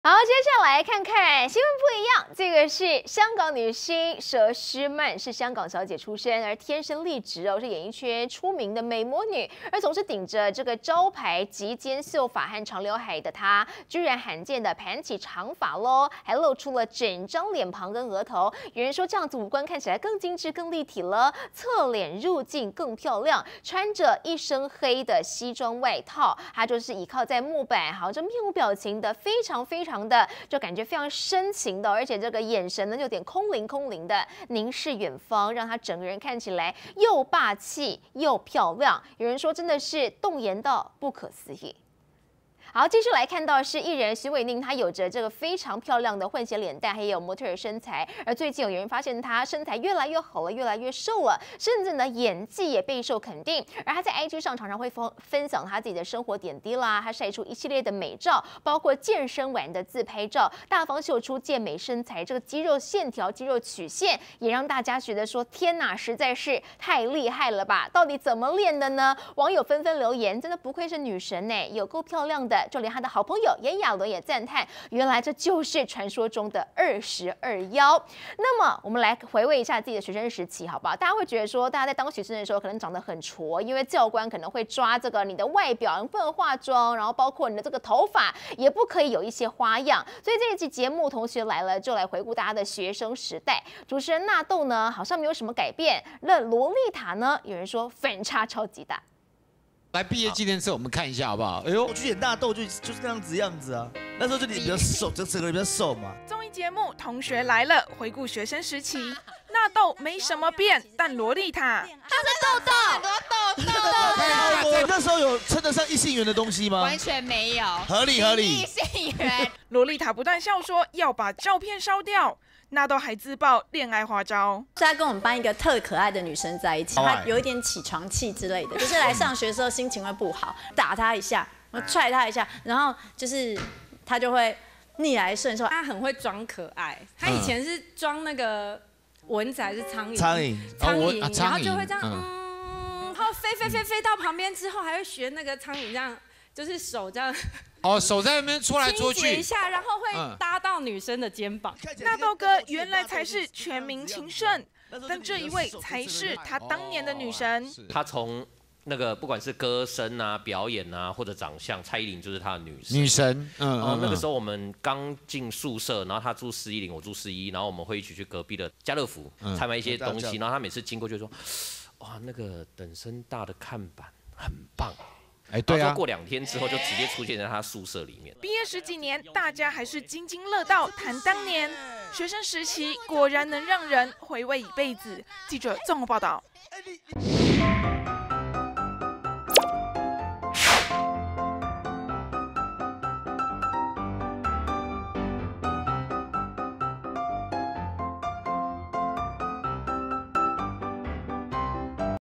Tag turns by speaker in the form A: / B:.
A: 好，接下来看看新闻不一样。这个是香港女星佘诗曼，是香港小姐出身，而天生丽质哦，是演艺圈出名的美魔女。而总是顶着这个招牌及肩秀发和长刘海的她，居然罕见的盘起长发喽，还露出了整张脸庞跟额头。有人说这样子五官看起来更精致、更立体了，侧脸入镜更漂亮。穿着一身黑的西装外套，她就是倚靠在木板，好像面无表情的，非常的就感觉非常深情的，而且这个眼神呢有点空灵的凝视远方，让她整个人看起来又霸气又漂亮。有人说真的是动颜到不可思议。好，继续来看到是艺人徐伟宁，她有着这个非常漂亮的混血脸蛋，还有模特儿身材。而最近有人发现她身材越来越好了，越来越瘦了，甚至呢演技也备受肯定。而她在 IG 上常常会分享她自己的生活点滴啦，她晒出一系列的美照，包括健身完的自拍照，大方秀出健美身材，这个肌肉线条、肌肉曲线，也让大家觉得说天哪，实在是太厉害了吧！到底怎么练的呢？网友纷纷留言，真的不愧是女神呢，有够漂亮的。就连他的好朋友炎亚纶也赞叹，原来这就是传说中的22腰。那么我们来回味一下自己的学生时期，好不好？大家会觉得说，大家在当学生的时候可能长得很矬，因为教官可能会抓这个你的外表，你不能化妆，然后包括你的这个头发也不可以有一些花样。所以这一期节目，同学来了就来回顾大家的学生时代。主持人纳豆呢，好像没有什么改变。那萝莉塔呢，有人说反差超级大。
B: 来毕业纪念册，我们看一下好不好？哎呦，
C: 我去演大豆就是那样子啊。那时候就你比较瘦，整个人比较瘦嘛。
D: 综艺节目《同学来了》回顾学生时期，纳豆没什么变，但萝莉塔，
E: 她是豆豆，很多豆豆。
C: 我那时候有称得上异性缘的东西吗？
E: 完全没有，
C: 合理。
E: 异性缘。
D: 萝莉塔不但笑说要把照片烧掉。纳豆还自曝恋爱花招，
F: 他跟我们班一个特可爱的女生在一起，她有一点起床气之类的，就是来上学的时候心情会不好，打她一下，我踹她一下，然后就是她就会逆来顺受。
G: 她很会装可爱，她以前是装那个蚊子还是苍蝇？
C: 苍蝇，
G: 然后就会这样，然后飞到旁边之后，还会学那个苍蝇这样，就是手这样。
B: 哦，手在那边搓来搓去
G: 一下，然后会搭到女生的肩膀。
D: 纳豆哥原来才是全民情圣，但这一位才是他当年的女神。
H: 他从那个不管是歌声啊、表演啊，或者长相，蔡依林就是他的
B: 女神。
H: 那个时候我们刚进宿舍，然后他住410，我住411，然后我们会一起去隔壁的家乐福采买一些东西，然后他每次经过就说：“哇，那个等身大的看板很棒。”
B: 对啊，
H: 过2天之后就直接出现在他宿舍里面。
D: 毕业10几年，大家还是津津乐道谈当年学生时期，果然能让人回味一辈子。记者综合报道。